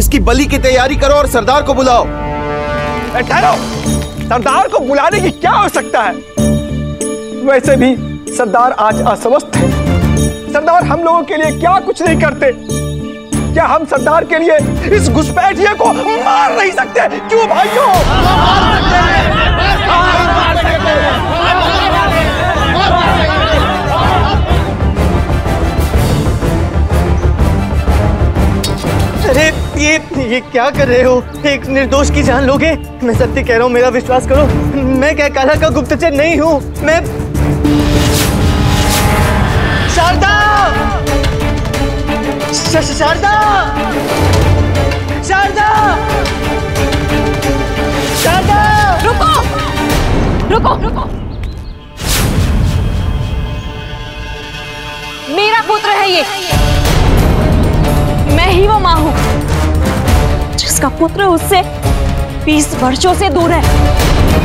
इसकी बलि की तैयारी करो और सरदार को बुलाओ। ठहरो, सरदार को बुलाने की क्या आवश्यकता है? वैसे भी सरदार आज अस्वस्थ है। सरदार हम लोगों के लिए क्या कुछ नहीं करते। क्या हम सरदार के लिए इस घुसपैठिए को मार नहीं सकते? क्यों भाइयों? अरे ये क्या कर रहे हो? एक निर्दोष की जान लोगे? मैं सत्य कह रहा हूँ, मेरा विश्वास करो। मैं क्या काला का गुप्तचर नहीं हूँ। मैं शारदा! शारदा! शारदा! शारदा! रुको! रुको! रुको! मेरा पुत्र है ये। मैं ही वो माँ हूं जिसका पुत्र उससे 20 वर्षों से दूर है।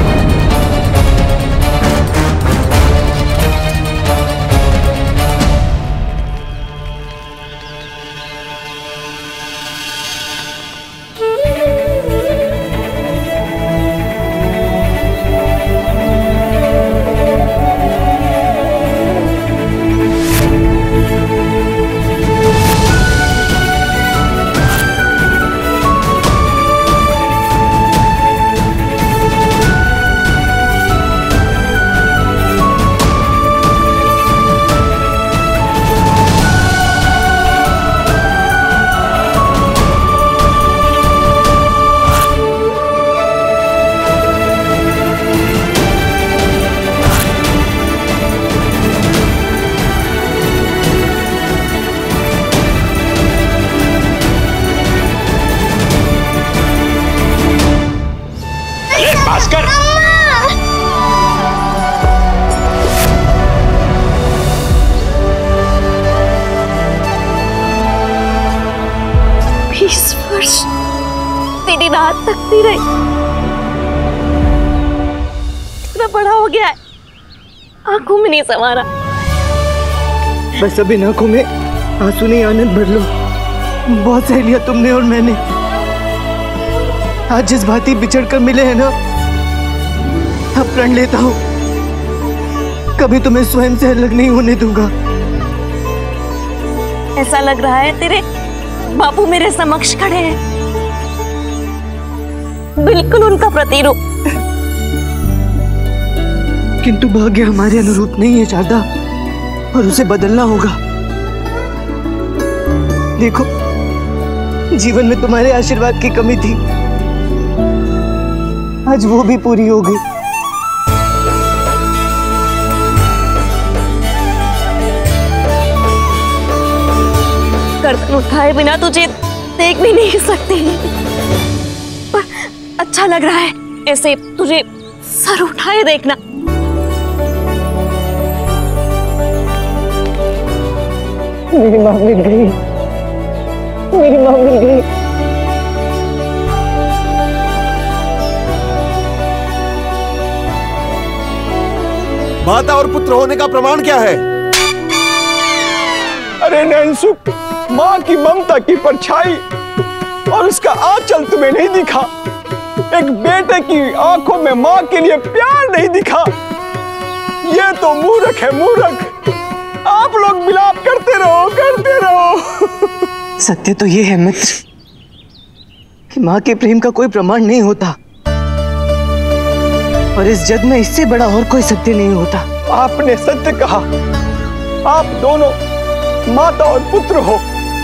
भास्कर! बीस वर्ष तेरी रात तकती रही। इतना बड़ा हो गया है, आंखों में नहीं समा रहा। बस अब इन आंखों में आंसू नहीं, आनंद भर लो। बहुत सह लिया तुमने और मैंने। आज जिस भांति बिछड़ कर मिले हैं ना, अब प्रण लेता हूँ, कभी तुम्हें स्वयं से अलग नहीं होने दूंगा। ऐसा लग रहा है तेरे बापू मेरे समक्ष खड़े हैं, बिल्कुल उनका प्रतिरूप। किंतु भाग्य हमारे अनुरूप नहीं है शारदा, और उसे बदलना होगा। देखो, जीवन में तुम्हारे आशीर्वाद की कमी थी, आज वो भी पूरी हो गई। गर्दन उठाए बिना तुझे देख भी नहीं सकती, पर अच्छा लग रहा है ऐसे तुझे सर उठाए देखना। मेरी माँ मिल गई, मेरी माँ मिल गई। माता और पुत्र होने का प्रमाण क्या है? अरे नैनसु, माँ की ममता की परछाई और उसका आंचल तुम्हें नहीं दिखा? एक बेटे की आंखों में माँ के लिए प्यार नहीं दिखा? ये तो मूर्ख है, मूर्ख। आप लोग विलाप करते रहो, करते रहो। सत्य तो ये है मित्र कि माँ के प्रेम का कोई प्रमाण नहीं होता, और इस जग में इससे बड़ा और कोई सत्य नहीं होता। आपने सत्य कहा। आप दोनों माता और पुत्र हो।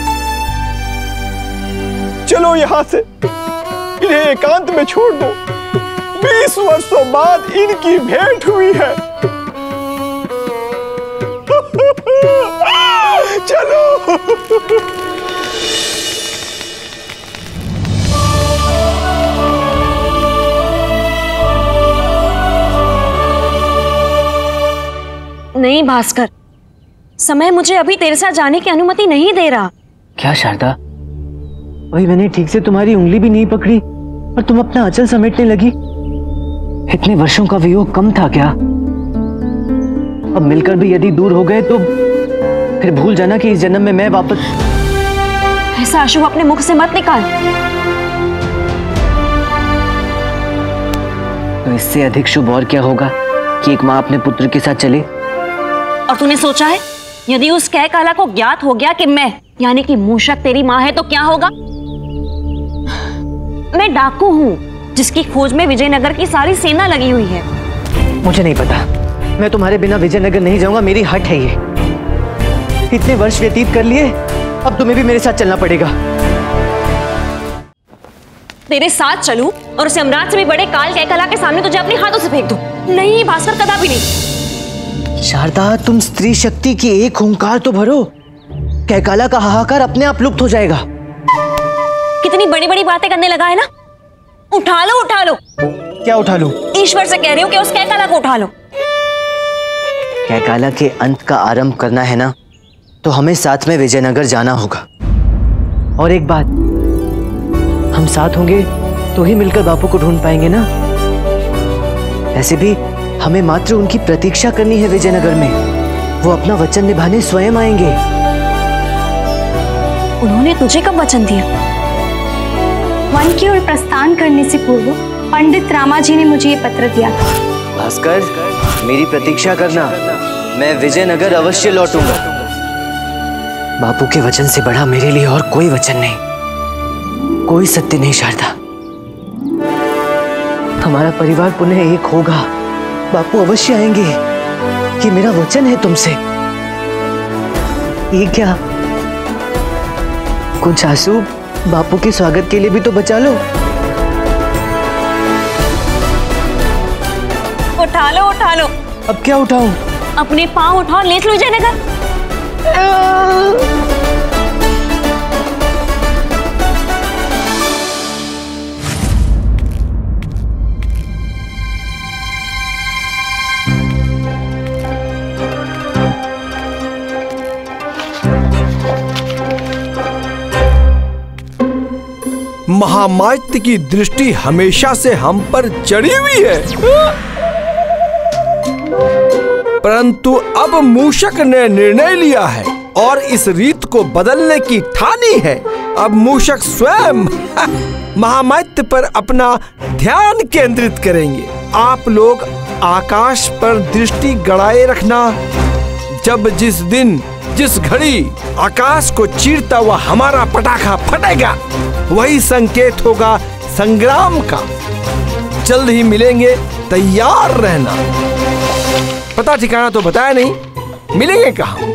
चलो यहाँ से, इन्हें एकांत में छोड़ दो। 20 वर्षों बाद इनकी भेंट हुई है। चलो। नहीं भास्कर, समय मुझे अभी तेरे साथ जाने की अनुमति नहीं दे रहा। क्या शारदा, अभी मैंने ठीक से तुम्हारी उंगली भी नहीं पकड़ी और तुम अपना आंचल समेटने लगी? इतने वर्षों का वियोग कम था क्या? अब मिलकर भी यदि दूर हो गए तो फिर भूल जाना कि इस जन्म में मैं वापस। ऐसा अशुभ अपने मुख से मत निकाल। तो इससे अधिक शुभ और क्या होगा कि एक माँ अपने पुत्र के साथ चले। और तूने सोचा है यदि उस कह काला को ज्ञात हो गया कि मैं यानी कि मूषक तेरी माँ है तो क्या होगा? मैं डाकू हूँ जिसकी खोज में विजयनगर की सारी सेना लगी हुई है। मुझे नहीं पता, मैं तुम्हारे बिना विजयनगर नहीं जाऊंगा, मेरी हट है ये। इतने वर्ष व्यतीत कर लिए, अब तुम्हें भी मेरे साथ चलना पड़ेगा। तेरे साथ चलूं और उस यमराज से भी बड़े काल कैकला के सामने तुझे अपने हाथों से फेंक दूं? नहीं भास्कर, कदापि नहीं। शारदा, तुम स्त्री शक्ति की एक हुंकार तो भरो, कैकाला का हाहाकार अपने आप लुप्त हो जाएगा। कितनी बड़ी बड़ी बातें करने लगा है ना। उठा लो, उठा लो। क्या उठा लो? ईश्वर से कह रही हूँ कि उस कैकाला को उठा लो। कैकाला के अंत का आरंभ करना है ना, तो हमें साथ में विजयनगर जाना होगा। और एक बात, हम साथ होंगे तो ही मिलकर बापू को ढूंढ पाएंगे ना। ऐसे भी हमें मात्र उनकी प्रतीक्षा करनी है विजयनगर में, वो अपना वचन निभाने स्वयं आएंगे। उन्होंने तुझे कब वचन दिया? वन की ओर प्रस्थान करने से पूर्व पंडित रामाजी ने मुझे ये पत्र दिया था। भास्कर, मेरी प्रतीक्षा करना, मैं विजयनगर अवश्य लौटूंगा। बापू के वचन से बड़ा मेरे लिए और कोई वचन नहीं, कोई सत्य नहीं शारदा। हमारा परिवार पुनः एक होगा, बापू अवश्य आएंगे, ये मेरा वचन है तुमसे। ये क्या, कुछ आंसू बापू के स्वागत के लिए भी तो बचा लो। उठा लो, उठा लो। अब क्या उठाऊं? अपने पांव उठाओ, ले लो विजयनगर। महामात्य की दृष्टि हमेशा से हम पर चढ़ी हुई है, परंतु अब मूषक ने निर्णय लिया है और इस रीत को बदलने की ठानी है। अब मूषक स्वयं महामात्य पर अपना ध्यान केंद्रित करेंगे। आप लोग आकाश पर दृष्टि गड़ाए रखना। जब जिस दिन जिस घड़ी आकाश को चीरता हुआ हमारा पटाखा फटेगा, वही संकेत होगा संग्राम का। जल्द ही मिलेंगे, तैयार रहना। पता ठिकाना तो बताया नहीं, मिलेंगे कहाँ?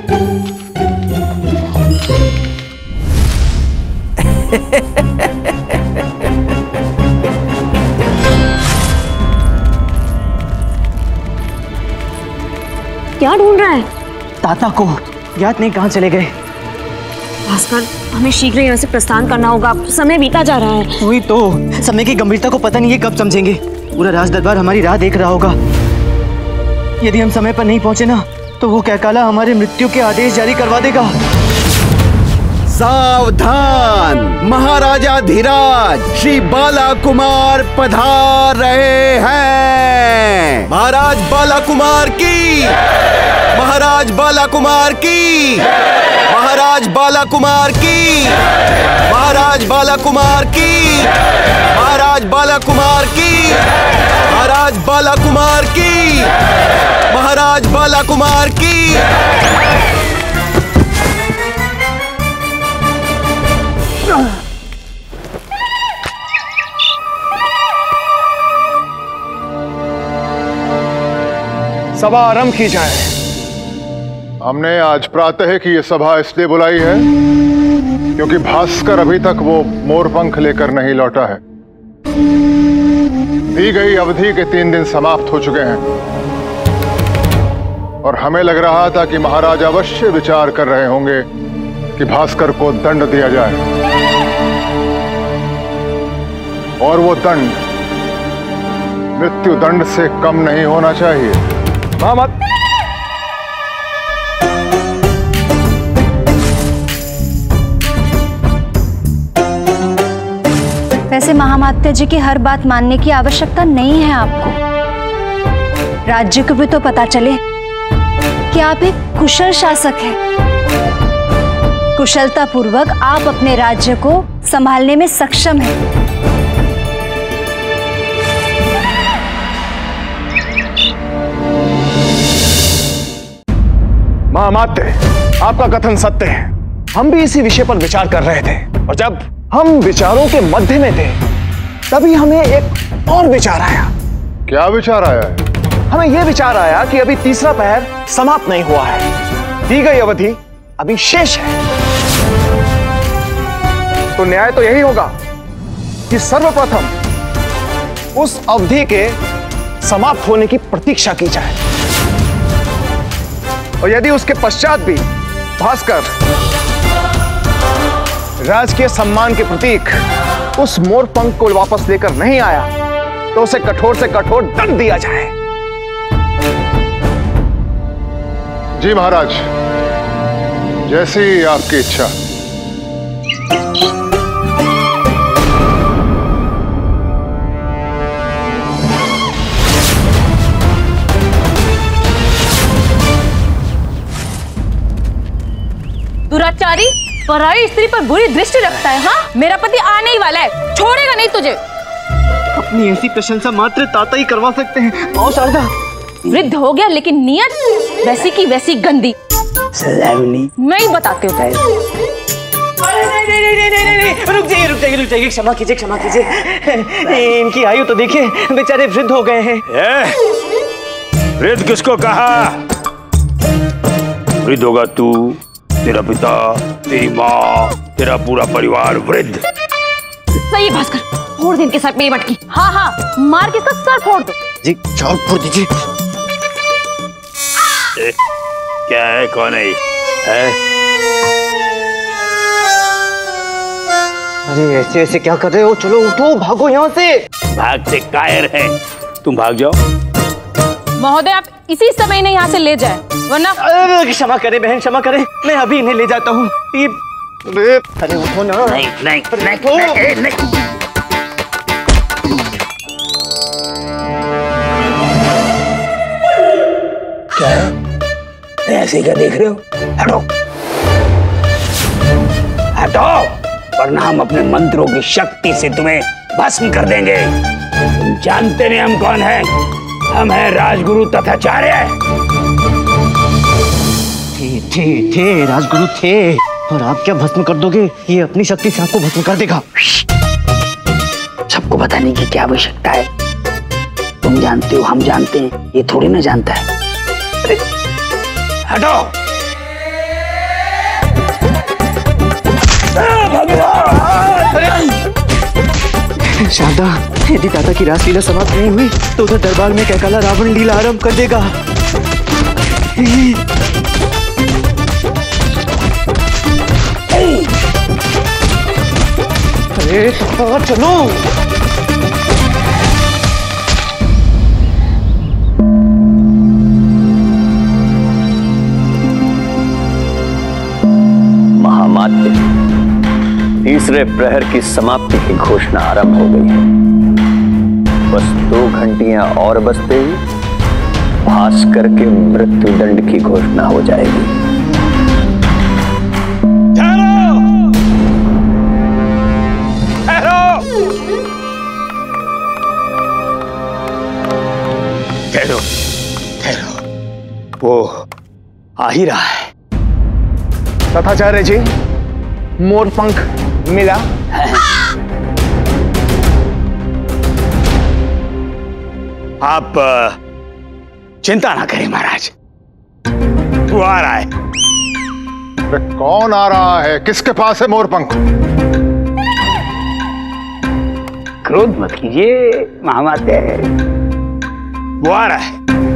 क्या ढूंढ रहा है? ताता को ज्ञात नहीं कहाँ चले गए। भास्कर, हमें शीघ्र यहाँ से प्रस्थान करना होगा, समय बीता जा रहा है। वही तो, समय की गंभीरता को पता नहीं है कब समझेंगे। पूरा राज दरबार हमारी राह देख रहा होगा। यदि हम समय पर नहीं पहुंचे ना, तो वो कैकाला हमारे मृत्यु के आदेश जारी करवा देगा। सावधान, महाराजा धीराज श्री बाला कुमार पधार रहे हैं। महाराज बाला कुमार की, महाराज बाला कुमार की, महाराज बाला कुमार की, महाराज बाला कुमार की, महाराज बाला कुमार की, महाराज बाला कुमार की, महाराज बाला कुमार की। सभा आरंभ की जाए। हमने आज प्रातः की ये सभा इसलिए बुलाई है क्योंकि भास्कर अभी तक वो मोरपंख लेकर नहीं लौटा है। दी गई अवधि के 3 दिन समाप्त हो चुके हैं और हमें लग रहा था कि महाराज अवश्य विचार कर रहे होंगे कि भास्कर को दंड दिया जाए, और वो दंड मृत्यु दंड से कम नहीं होना चाहिए। महामात्य, वैसे महामात्य जी की हर बात मानने की आवश्यकता नहीं है आपको। राज्य को भी तो पता चले कि आप एक कुशल शासक हैं। कुशलता पूर्वक आप अपने राज्य को संभालने में सक्षम हैं। महामात्य, आपका कथन सत्य है। हम भी इसी विषय पर विचार कर रहे थे और जब हम विचारों के मध्य में थे तभी हमें एक और विचार आया। क्या विचार आया है? हमें यह विचार आया कि अभी तीसरा पहर समाप्त नहीं हुआ है, दी गई अवधि अभी शेष है। तो न्याय तो यही होगा कि सर्वप्रथम उस अवधि के समाप्त होने की प्रतीक्षा की जाए और यदि उसके पश्चात भी भास्कर राजकीय सम्मान के प्रतीक उस मोरपंख को वापस लेकर नहीं आया तो उसे कठोर से कठोर दंड दिया जाए। जी महाराज, जैसी आपकी इच्छा। दुराचारी पराई स्त्री पर बुरी दृष्टि रखता है। हाँ, मेरा पति आने ही वाला है, छोड़ेगा नहीं तुझे। अपनी ऐसी प्रशंसा मात्र ताता ही करवा सकते हैं। आओ शारदा। वृद्ध हो गया लेकिन नियत वैसी की वैसी गंदी। मैं ही बताती हूँ। रुक जाइए, क्षमा कीजिए। इनकी आयु तो देखिए, बेचारे वृद्ध हो गए हैं। वृद्ध किसको कहा? वृद्ध होगा तू, तेरा पिता, तेरी माँ, तेरा पूरा परिवार वृद्ध। सही भास्कर, फोड़ दे इनके सर मेरी मटकी। हाँ हाँ, मार के इसका सर फोड़ दो। जी चार फोड़ दीजिए। क्या है, कौन है? अरे ऐसे ऐसे क्या कर रहे हो? चलो उठो, भागो यहाँ से। भाग से कायर है, तुम भाग जाओ। महोदय, आप इसी समय इन्हें यहाँ से ले जाए, वरना। क्षमा करें बहन, क्षमा करें, मैं अभी इन्हें ले जाता हूँ। अरे उठो ना। नहीं। क्या ऐसे क्या देख रहे हो? हटो, वरना हम अपने मंत्रों की शक्ति से तुम्हें भस्म कर देंगे। तुम जानते नहीं हम कौन हैं? हम हैं राजगुरु तथाचार्य। थे राजगुरु थे, और आप क्या भस्म कर दोगे? ये अपनी शक्ति से आपको भस्म कर देगा। सबको बताने की क्या आवश्यकता है? तुम जानते हो, हम जानते हैं, ये थोड़ी ना जानता है। हटो। शारदा, यदि दादा की रासलीला समाप्त नहीं हुई तो उधर दरबार में कैकाला रावण लीला आरंभ कर देगा। अरे चलो। महामात्य, तीसरे प्रहर की समाप्ति की घोषणा आरंभ हो गई है। बस 2 घंटियां और बजते ही भास्कर के मृत्युदंड की घोषणा हो जाएगी। ठहरो, वो आ ही रहा है। तथाचार्य जी, मोरपंख मिला? आप चिंता ना करें महाराज, वो आ रहा है। कौन आ रहा है? किसके पास है मोरपंख? क्रोध मत कीजिए महामात्य, वो आ रहा है।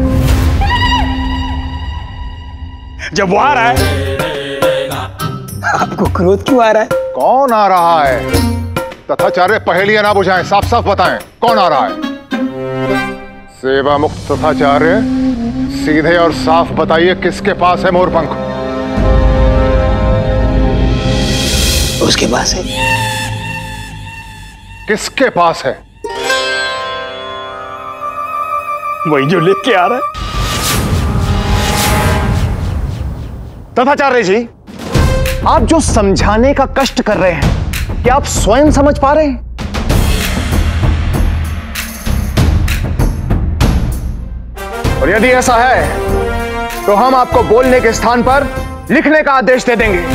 जब वो आ रहा है, आपको क्रोध क्यों आ रहा है? कौन आ रहा है? तथाचार्य पहेलियां ना बुझाएं, साफ साफ बताएं कौन आ रहा है। सेवा मुक्त तथाचार्य, सीधे और साफ बताइए किसके पास है मोरपंख? उसके पास है। किसके पास है? वही जो लेके आ रहा है। तथाचार्य जी, आप जो समझाने का कष्ट कर रहे हैं, क्या आप स्वयं समझ पा रहे हैं? और यदि ऐसा है तो हम आपको बोलने के स्थान पर लिखने का आदेश दे देंगे।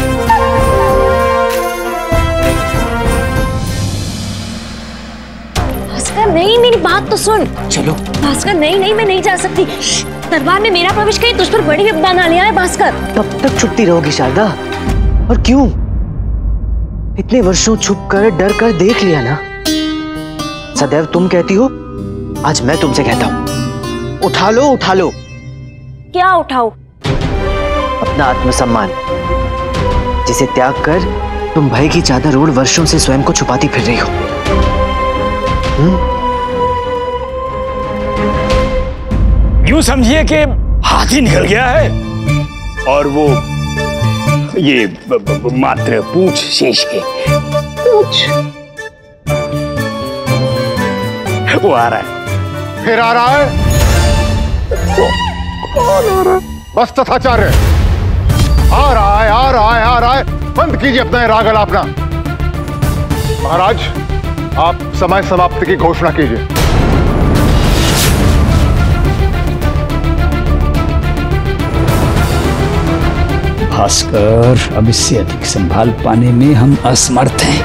भास्कर नहीं, मेरी बात तो सुन। चलो। भास्कर नहीं, मैं नहीं जा सकती। दरबार में मेरा प्रवेश कहीं तुझ पर बड़ी विपदा ना ले आए भास्कर। कब तक छुपती रहोगी शारदा? और क्यों? इतने वर्षों छुप कर डर कर देख लिया ना। सदैव तुम कहती हो, आज मैं तुमसे कहता हूं, उठा लो उठा लो। क्या उठाओ? अपना आत्मसम्मान, जिसे त्याग कर तुम भय की चादर ओढ़ वर्षों से स्वयं को छुपाती फिर रही हो। यूं समझिए कि हाथी निकल गया है और वो ये मात्र पूंछ शेष है। पूंछ वो आ रहा है। फिर आ रहा है? कौन आ रहा है? बस तथाचार्य आ रहा है, आ रहा है, आ रहा है। बंद कीजिए अपना राग अलापना। महाराज, आप समय समाप्ति की घोषणा कीजिए। भास्कर, अब इससे अधिक संभाल पाने में हम असमर्थ हैं।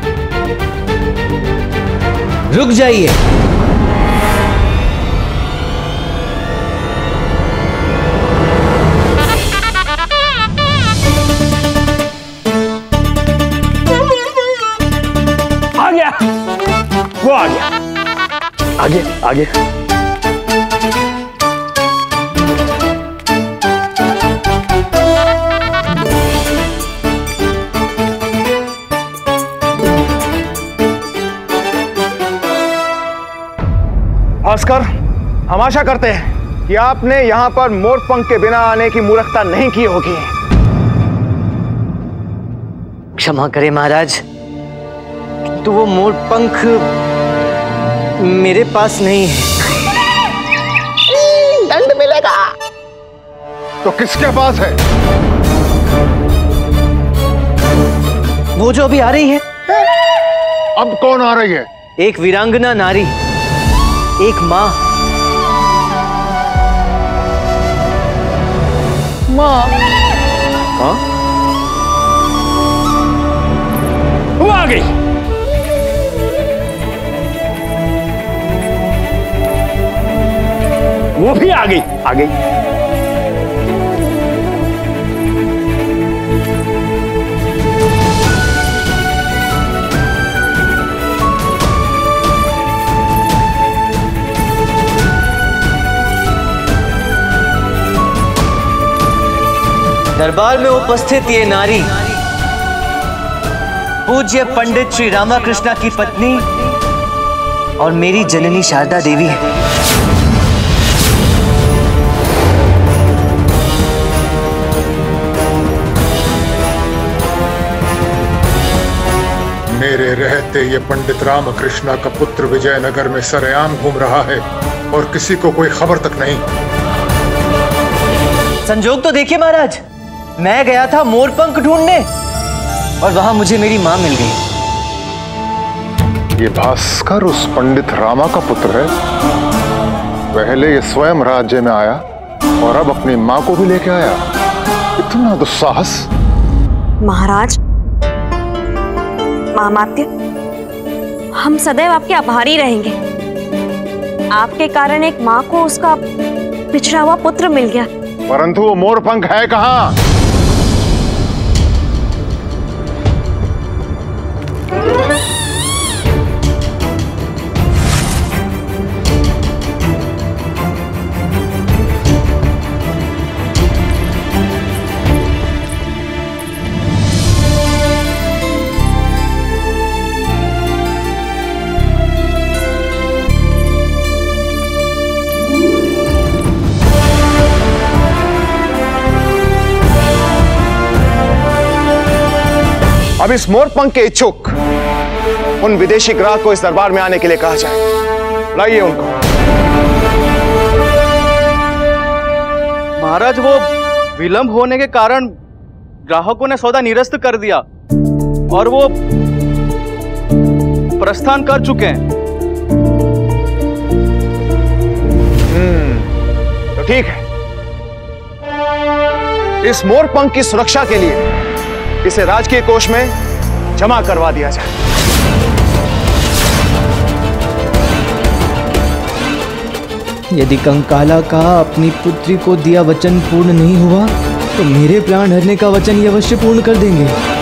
रुक जाइए। आ गया, वो आ गया। आगे आगे। भास्कर, हम आशा करते हैं कि आपने यहां पर मोरपंख के बिना आने की मूर्खता नहीं की होगी। क्षमा करें महाराज, तो वो मोरपंख मेरे पास नहीं है। दंड मिलेगा। तो किसके पास है? वो जो अभी आ रही है। अब कौन आ रही है? एक वीरांगना नारी, एक माँ। माँ? हाँ? वो आ गई। वो भी आ गई, आ गई। दरबार में उपस्थित ये नारी पूज्य पंडित श्री रामाकृष्णा की पत्नी और मेरी जननी शारदा देवी है। मेरे रहते ये पंडित रामकृष्णा का पुत्र विजयनगर में सरेआम घूम रहा है और किसी को कोई खबर तक नहीं। संजोग तो देखिए महाराज, मैं गया था मोरपंख ढूंढने और वहां मुझे मेरी मां मिल गई। ये भास्कर उस पंडित रामा का पुत्र है। पहले ये स्वयं राज्य में आया और अब अपनी मां को भी लेके आया। इतना दुस्साहस। महाराज, महामात्य, हम सदैव आपके आभारी रहेंगे। आपके कारण एक मां को उसका पिछड़ा हुआ पुत्र मिल गया। परंतु वो मोरपंख है कहां? अब इस मोरपंख के इच्छुक उन विदेशी ग्राहक को इस दरबार में आने के लिए कहा जाए। लाइए उनको। महाराज, वो विलंब होने के कारण ग्राहकों ने सौदा निरस्त कर दिया और वो प्रस्थान कर चुके हैं। तो ठीक है, इस मोरपंख की सुरक्षा के लिए इसे राजकीय कोष में जमा करवा दिया जाए। यदि कंकाला का अपनी पुत्री को दिया वचन पूर्ण नहीं हुआ तो मेरे प्राण हरने का वचन ये अवश्य पूर्ण कर देंगे।